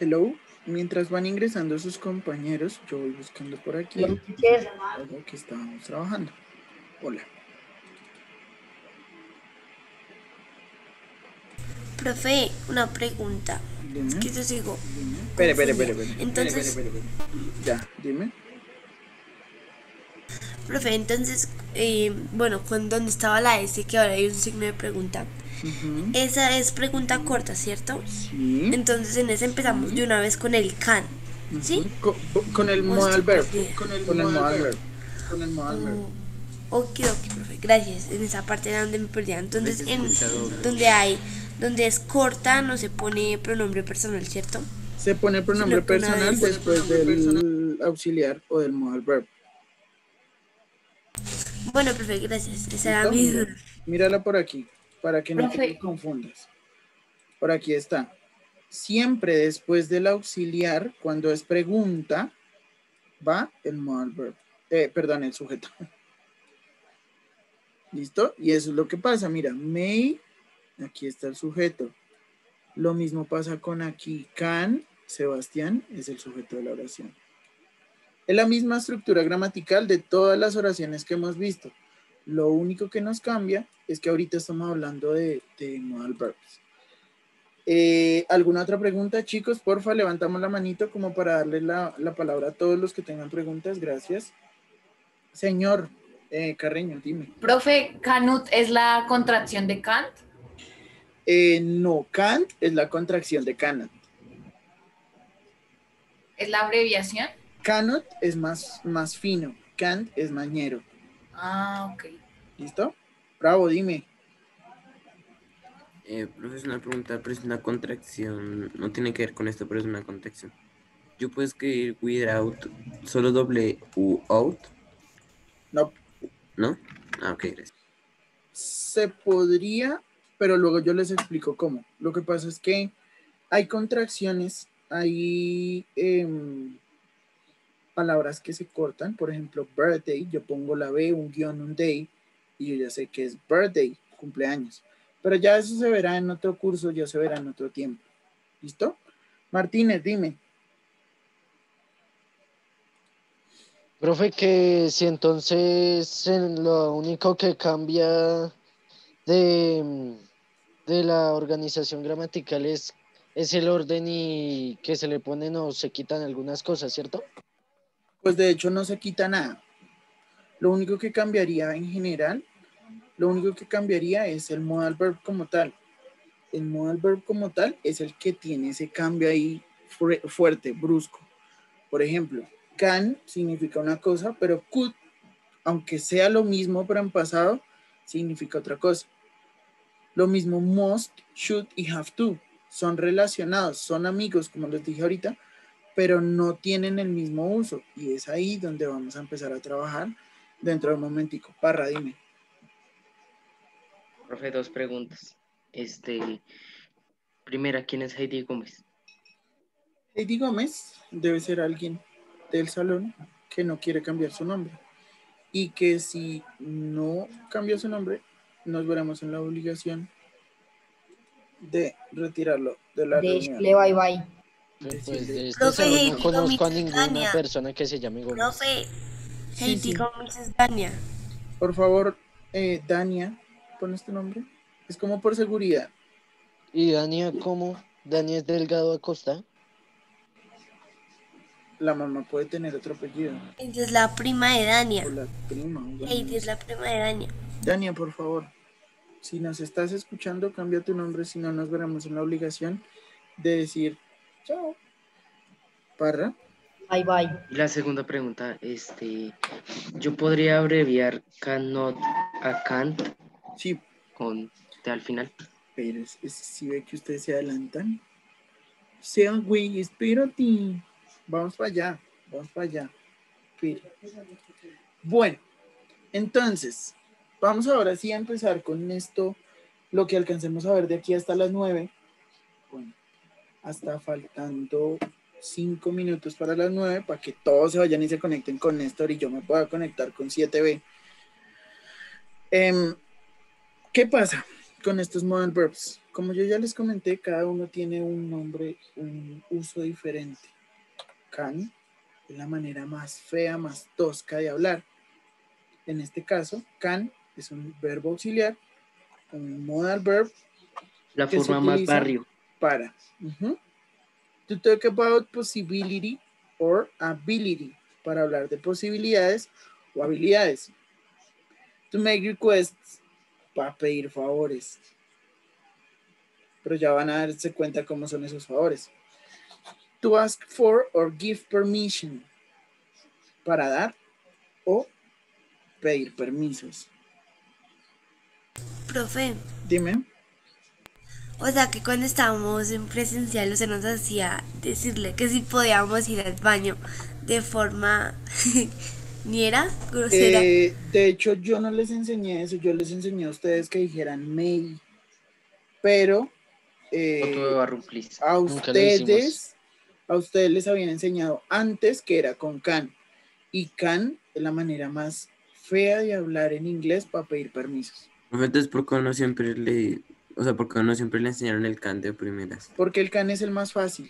Hello. Mientras van ingresando sus compañeros, yo voy buscando por aquí algo que estábamos trabajando. Hola. Profe, una pregunta. Es Dime. que yo sigo Espere. confundida. Entonces, Ya, dime. profe, entonces, bueno, donde estaba la S, que ahora hay un signo de pregunta. Ujú. Esa es pregunta corta, ¿cierto? Sí. Entonces en ese empezamos de una vez con el can, ¿sí? Ujú. Con el ¿O modal estoy verb. perdida? Con el modal verb. Ok, profe, gracias. En esa parte era donde me perdía. Profe, Entonces, se escucha doble. donde es corta, no se pone pronombre personal, ¿cierto? Se pone el pronombre Sino que una personal vez. después del auxiliar o del modal verb. Bueno, profe, gracias. Esa era ¿Listo? mi duda. Mírala por aquí, para que no te Profe, confundas. Por aquí está. Siempre después del auxiliar, cuando es pregunta, va el modal verb. Perdón, el sujeto. ¿Listo? Y eso es lo que pasa. Mira, may, aquí está el sujeto. Lo mismo pasa con aquí. Can, Sebastián, es el sujeto de la oración. Es la misma estructura gramatical de todas las oraciones que hemos visto. Lo único que nos cambia es que ahorita estamos hablando de modal verbs. ¿Alguna otra pregunta, chicos? Porfa, levantamos la manito como para darle la palabra a todos los que tengan preguntas. Gracias. Señor Carreño, dime. profe, Canut es la contracción de Kant. No, Kant es la contracción de cannot. ¿Es la abreviación? Cannot es más fino. Kant es mañero. Ah, ok. ¿Listo? Bravo, dime. Profe, es una pregunta, pero es una contracción. No tiene que ver con esto, pero es una contracción. Yo puedo escribir without, solo doble U out, No, ¿no? Ah, ok, gracias. se podría, pero luego yo les explico cómo. Lo que pasa es que hay contracciones, hay palabras que se cortan. Por ejemplo, birthday, yo pongo la B, un guión, un day, y yo ya sé que es birthday, cumpleaños. Pero ya eso se verá en otro curso, ya se verá en otro tiempo. ¿Listo? Martínez, dime. Profe, que si entonces lo único que cambia de, de la organización gramatical es el orden y que se le ponen o se quitan algunas cosas, ¿cierto? Pues de hecho no se quita nada. Lo único que cambiaría en general, lo único que cambiaría es el modal verb como tal. El modal verb como tal es el que tiene ese cambio ahí fuerte, brusco. Por ejemplo, can significa una cosa, pero could, aunque sea lo mismo pero en pasado, significa otra cosa. Lo mismo must, should y have to. Son relacionados, son amigos, como les dije ahorita, pero no tienen el mismo uso. Y es ahí donde vamos a empezar a trabajar dentro de un momentico. Parra, dime. Profe, dos preguntas. Primera, ¿quién es Heidi Gómez? Heidi Gómez debe ser alguien del salón que no quiere cambiar su nombre. Y que si no cambia su nombre, nos veremos en la obligación de retirarlo de la reunión. Decirle bye bye. Pues Decirle de este Profe, chao, salón no chao. Heidi Gómez conozco a es ninguna Dania. persona que se llame Gómez. Profe, Sí, Heidi sí. Gómez es Dania. Por favor, Dania, ¿pones tu nombre? Es como por seguridad. ¿Y Dania cómo? ¿Dania es Delgado Acosta? La mamá puede tener otro apellido. Ella es la prima de Dania. O la prima. Bueno, Heidi no es sé. la prima de Dania. Dania, por favor, si nos estás escuchando, cambia tu nombre, si no nos veremos en la obligación de decir chao. Parra. Bye bye. Y la segunda pregunta, yo podría abreviar cannot a can't Sí, con T al final. pero si ve que ustedes se adelantan. Sea, güey, espérate. Vamos para allá, vamos para allá. Espera. Bueno, entonces, vamos ahora sí a empezar con esto, lo que alcancemos a ver de aquí hasta las 9. Bueno, hasta faltando 5 minutos para las 9, para que todos se vayan y se conecten con Néstor y yo me pueda conectar con 7B. ¿Qué pasa con estos modal verbs? Como yo ya les comenté, cada uno tiene un nombre, un uso diferente. Can es la manera más fea, más tosca de hablar. En este caso, can es un verbo auxiliar, un modal verb La que se forma más utiliza barrio. para. To talk about possibility or ability, para hablar de posibilidades o habilidades. To make requests, para pedir favores. Pero ya van a darse cuenta cómo son esos favores. To ask for or give permission, para dar o pedir permisos. Profe, Dime. o sea que cuando estábamos en presencial se nos hacía decirle que si podíamos ir al baño de forma ni era grosera. De hecho, yo no les enseñé eso, yo les enseñé a ustedes que dijeran may, pero Foto de barro, please. Nunca lo hicimos. a ustedes les habían enseñado antes que era con can, y can es la manera más fea de hablar en inglés para pedir permisos, Profe, entonces, ¿por qué no siempre o sea, por qué no siempre le enseñaron el can de primeras? porque el can es el más fácil.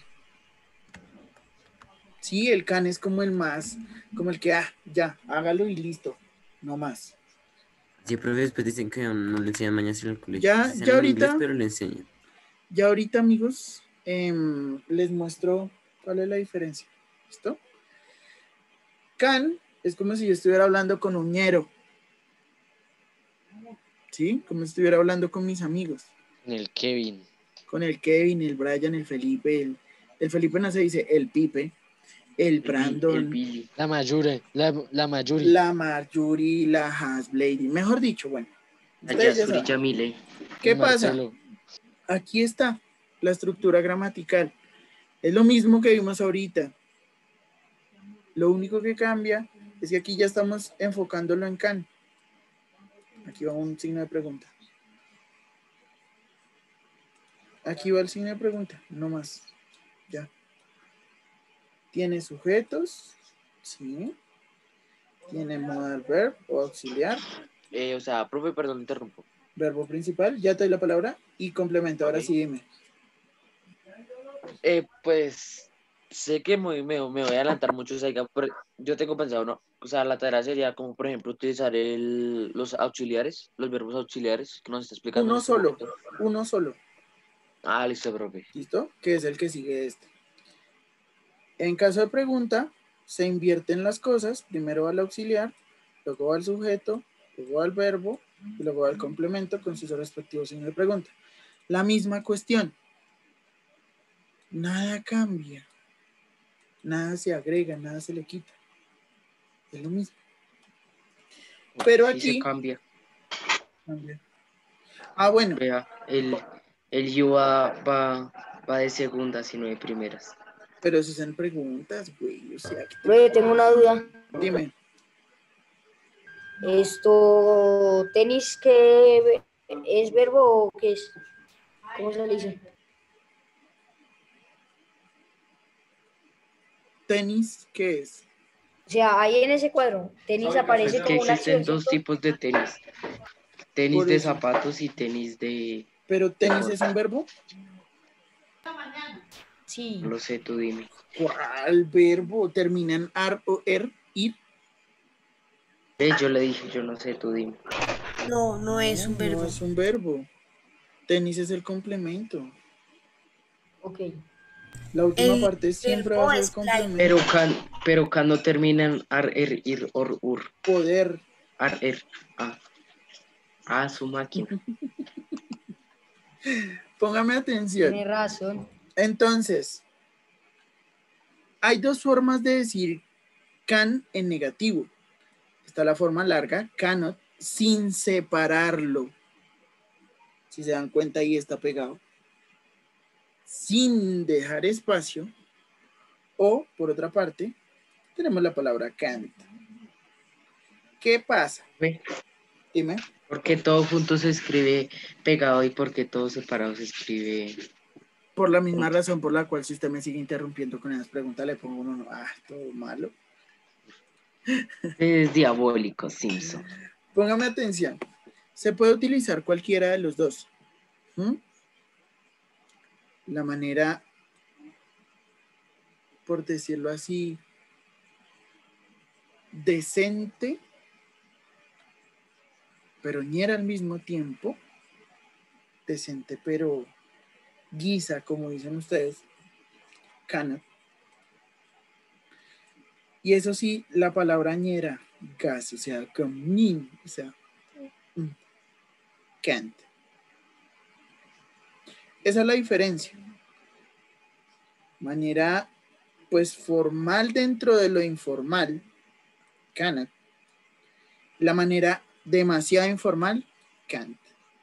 Sí, el can es como el más, como el que, ya, hágalo y listo, no más. Sí, profe, después dicen que no le enseñan mañas en el colegio. Ya, Sí, ya en inglés, ahorita, pero le enseñan. ya ahorita, amigos, les muestro cuál es la diferencia. ¿Listo? Can es como si yo estuviera hablando con un ñero. ¿Sí? Como si estuviera hablando con mis amigos. En el Kevin. Con el Kevin, el Brian, el Felipe. El Felipe no se dice el Pipe, el El Brandon, Billy. La Mayuri. La Mayuri. la Marjorie, la Hasblady. Mejor dicho, bueno. La Ustedes ya Yasuri saben. Yamile. ¿Qué El pasa? Marcelo. Aquí está la estructura gramatical. Es lo mismo que vimos ahorita. Lo único que cambia es que aquí ya estamos enfocándolo en can. Aquí va un signo de pregunta. Aquí va el signo de pregunta, no más. Ya. Tiene sujetos, sí. Tiene modal verb o auxiliar, O sea, profe, perdón, interrumpo. verbo principal, ya te doy la palabra, y complemento. Ahora Ok. sí, dime. Pues sé que me voy a adelantar mucho, Saiga, pero yo tengo pensado, ¿no? O sea, la tarea sería como, por ejemplo, utilizar los auxiliares, los verbos auxiliares que nos está explicando en Uno este solo, momento. uno solo. Ah, listo, profe. ¿Listo? Que es el que sigue este. En caso de pregunta, se invierten las cosas. Primero va el auxiliar, luego va el sujeto, luego va el verbo y luego va el complemento con sus respectivos signos de pregunta. La misma cuestión. Nada cambia. Nada se agrega, nada se le quita. Es lo mismo. Pero Sí se aquí cambia. cambia. Ah, bueno. Vea, el you va de segunda, sino de primeras. Pero si son preguntas, güey. O sea, que Profe, tengo una duda. dime. Esto, tenis, ¿qué es verbo o qué es? ¿Cómo se le dice? Tenis, ¿qué es? O sea, ahí en ese cuadro, tenis aparece Es que como una acción, existen dos ¿cierto? tipos de tenis. Tenis Por de eso. zapatos y tenis de Pero tenis deporte. es un verbo. Sí. No lo sé, tú dime. ¿Cuál verbo? Termina en ar o er, ir. Yo le dije, yo no sé, tú dime. No, no es un No verbo. es un verbo. Tenis es el complemento. Ok. La última El parte siempre va a verbo ser es play. complemento. Pero can no termina en ar, er, ir, or, ur. Poder. Ar, er. Su máquina. Póngame atención. Tiene razón. Entonces, hay dos formas de decir can en negativo. Está la forma larga, cannot, sin separarlo. Si se dan cuenta, ahí está pegado. Sin dejar espacio. O, por otra parte, tenemos la palabra can't. ¿Qué pasa? ¿Ve? Dime. Porque todo junto se escribe pegado y porque todo separado se escribe Por la misma junto. razón por la cual si usted me sigue interrumpiendo con esas preguntas, le pongo uno, todo malo. Es diabólico, Simpson. Póngame atención. Se puede utilizar cualquiera de los dos. ¿Mm? la manera, por decirlo así, decente, pero ñera al mismo tiempo, decente pero guisa, como dicen ustedes, cannot. Y eso sí, la palabra ñera, gas, o sea, con o sea, can't. Esa es la diferencia. Manera, pues, formal dentro de lo informal, cannot. La manera demasiado informal, can't.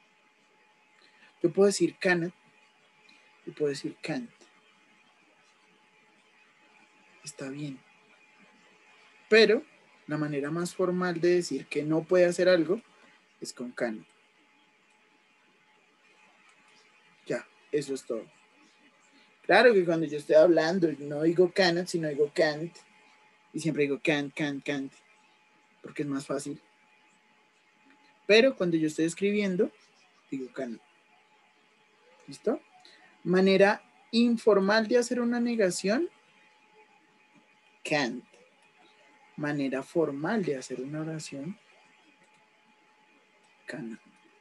Yo puedo decir cannot y puedo decir can't. Está bien. Pero la manera más formal de decir que no puede hacer algo es con cannot. Ya, eso es todo. Claro que cuando yo estoy hablando no digo cannot, sino digo can't. Y siempre digo can't, porque es más fácil. Pero cuando yo estoy escribiendo, digo cannot. ¿Listo? Manera informal de hacer una negación, can't. Manera formal de hacer una oración, cannot.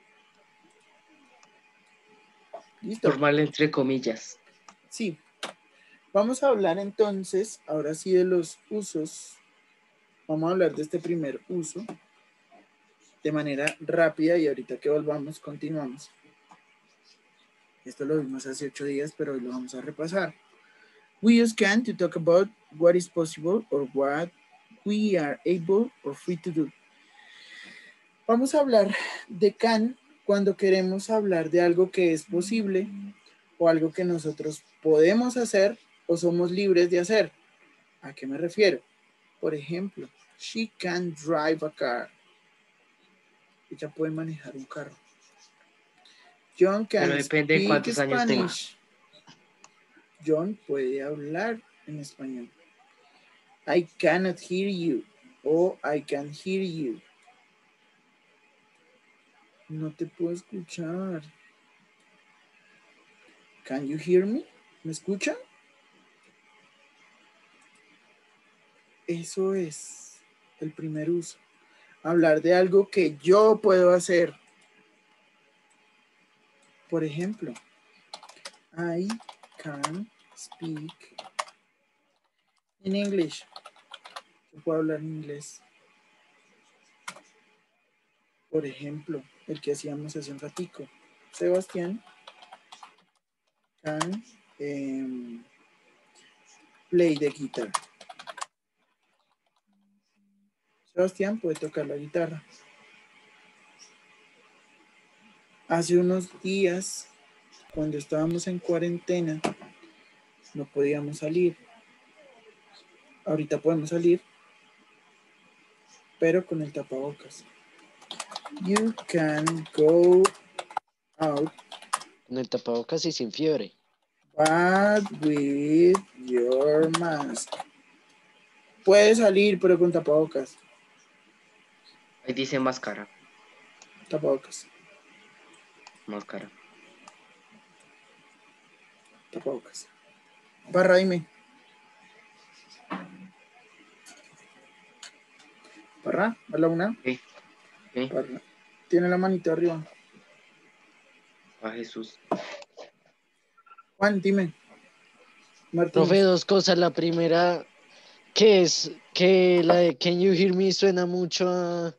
¿Listo? Formal entre comillas. Sí. Vamos a hablar entonces, ahora sí, de los usos. Vamos a hablar de este primer uso de manera rápida y ahorita que volvamos, continuamos. Esto lo vimos hace 8 días, pero hoy lo vamos a repasar. We use can to talk about what is possible or what we are able or free to do. Vamos a hablar de can cuando queremos hablar de algo que es posible o algo que nosotros podemos hacer o somos libres de hacer. ¿A qué me refiero? Por ejemplo, she can drive a car. Ella puede manejar un carro. John can Pero depende de speak cuántos años tenga. Spanish. John puede hablar en español. I cannot hear you o I can hear you. No te puedo escuchar. Can you hear me? ¿Me escuchan? Eso es el primer uso. Hablar de algo que yo puedo hacer. Por ejemplo, I can speak in English. Yo puedo hablar en inglés. Por ejemplo, el que hacíamos hace un ratico. Sebastián can play the guitar. Sebastián puede tocar la guitarra. Hace unos días, cuando estábamos en cuarentena, no podíamos salir. Ahorita podemos salir, pero con el tapabocas. You can go out, Con el tapabocas y sin fiebre. but with your mask. Puedes salir, pero con tapabocas. Ahí dice máscara. Tapabocas. Máscara. Tapabocas. Barra, dime. Barra, a la una. Sí. Sí. Barra. Tiene la manito arriba. A Jesús. Juan, dime. Martín. Profe, dos cosas. La primera, que es que la de Can You Hear Me suena mucho a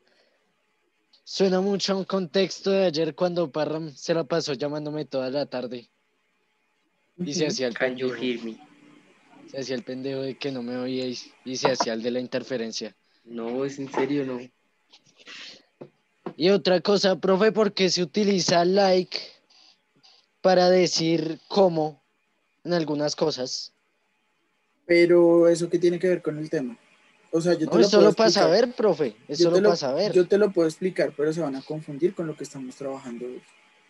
un contexto de ayer cuando Parram se la pasó llamándome toda la tarde y se hacía el Can you pendejo. hear me? Se hacía el pendejo de que no me oíais y se hacía el de la interferencia. No, es en serio, no. Y otra cosa, profe, ¿por qué se utiliza like para decir cómo en algunas cosas? Pero eso qué tiene que ver con el tema. O sea, yo te No, lo es puedo solo para explicar. saber, profe. Es Yo solo te lo- para saber. Yo te lo puedo explicar, pero se van a confundir con lo que estamos trabajando hoy.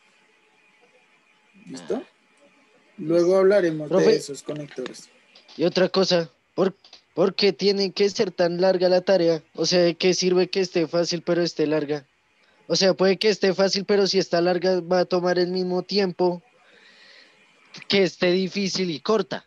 ¿Listo? Luego hablaremos Profe. de esos conectores. Y otra cosa, ¿por qué tiene que ser tan larga la tarea? O sea, ¿de qué sirve que esté fácil pero esté larga? O sea, puede que esté fácil, pero si está larga va a tomar el mismo tiempo que esté difícil y corta.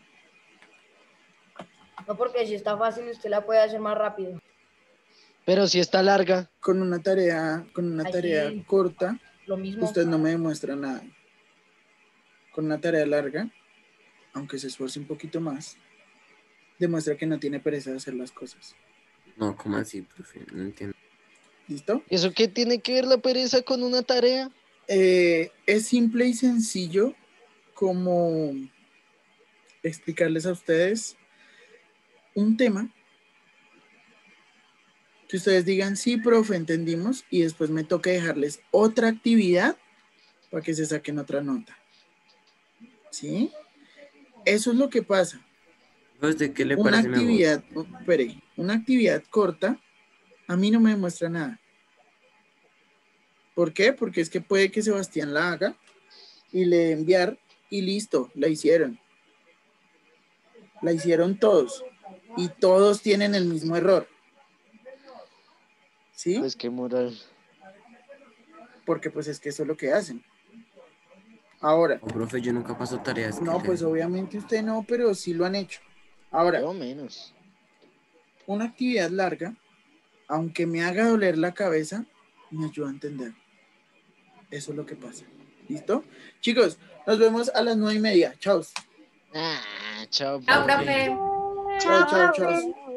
No, porque si está fácil, usted la puede hacer más rápido. Pero si está larga, Con una tarea Así, corta, lo mismo. usted no me demuestra nada. Con una tarea larga, aunque se esfuerce un poquito más, demuestra que no tiene pereza de hacer las cosas. No, ¿cómo así, profe? No entiendo. ¿Listo? ¿eso qué tiene que ver la pereza con una tarea? Es simple y sencillo como explicarles a ustedes un tema que ustedes digan, sí, profe, entendimos, y después me toca dejarles otra actividad para que se saquen otra nota. ¿Sí? Eso es lo que pasa. ¿De qué le Una parece mejor? actividad, espere, una actividad corta a mí no me demuestra nada. ¿Por qué? Porque es que puede que Sebastián la haga y le dé enviar y listo, la hicieron. La hicieron todos y todos tienen el mismo error. ¿Sí? Pues qué moral. Porque pues es que eso es lo que hacen. Ahora, No, profe, yo nunca paso tareas que no, pues le- obviamente usted no, pero sí lo han hecho. Ahora, Yo menos. una actividad larga, aunque me haga doler la cabeza, me ayuda a entender. Eso es lo que pasa. ¿Listo? Chicos, nos vemos a las 9:30. Chao. Ah, chao, Chao, profe. profe. Chao, chao, chao.